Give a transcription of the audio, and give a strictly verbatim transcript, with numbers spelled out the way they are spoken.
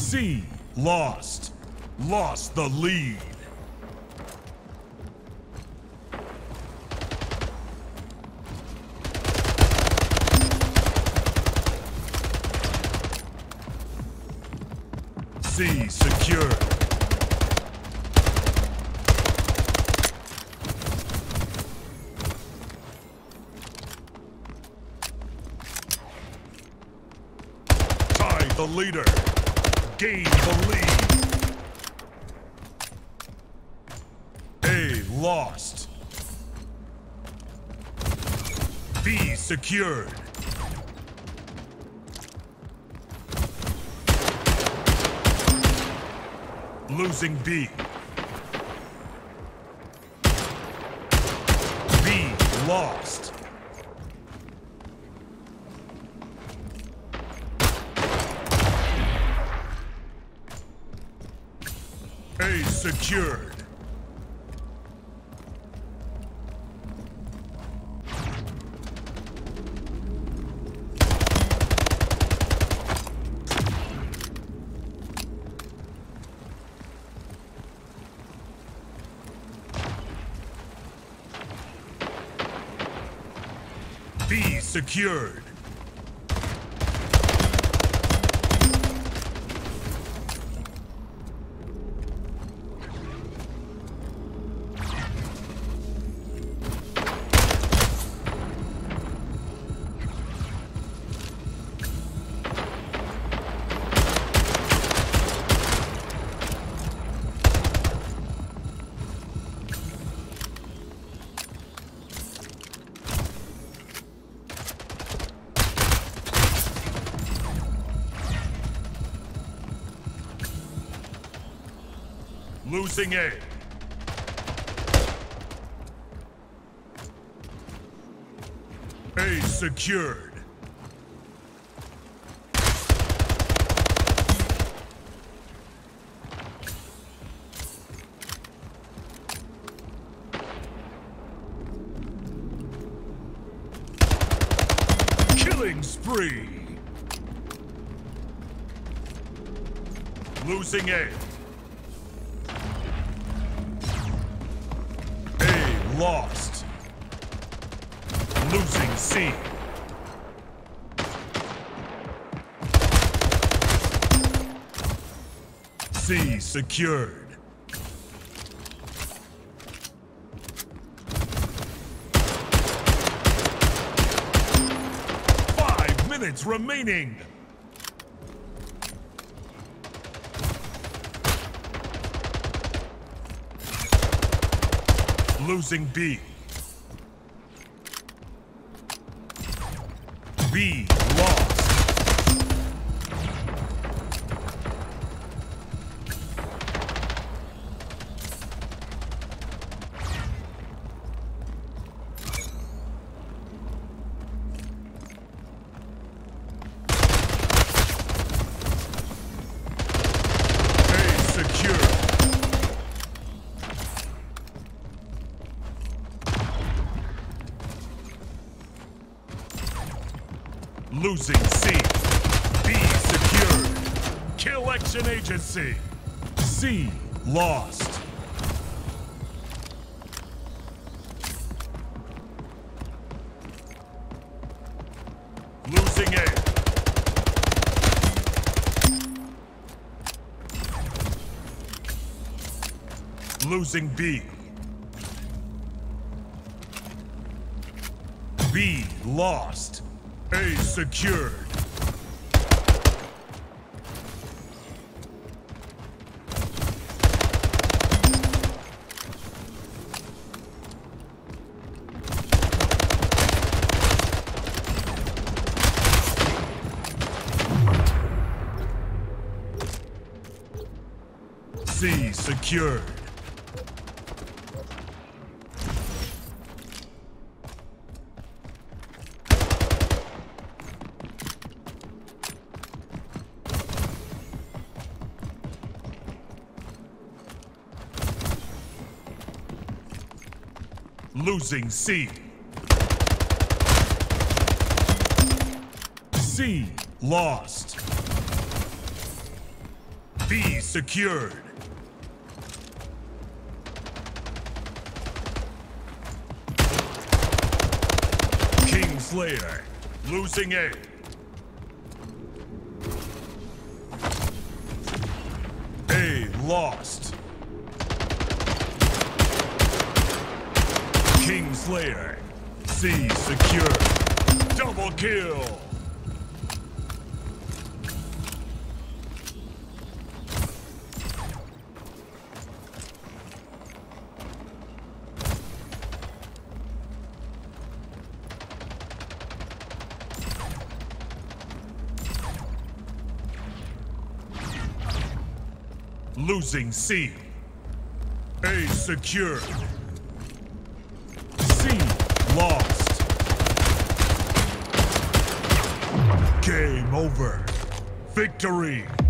C lost. Lost the lead. C secured. Tie the leader. Gain the lead. A lost. B secured. Losing B. B lost. A secured. B secured. Losing A. A secured. Killing spree. Losing A. Lost. Losing C. C secured. Five minutes remaining. Losing B. B lost. A secure. Losing C. B secured. Kill action agency. C lost. Losing A. Losing B. B lost. A secured. C secured. Losing C. C lost. B secured. King Slayer, losing A. A lost. King Slayer, C secured. Double kill. Losing C. A secured. C lost. Game over. Victory.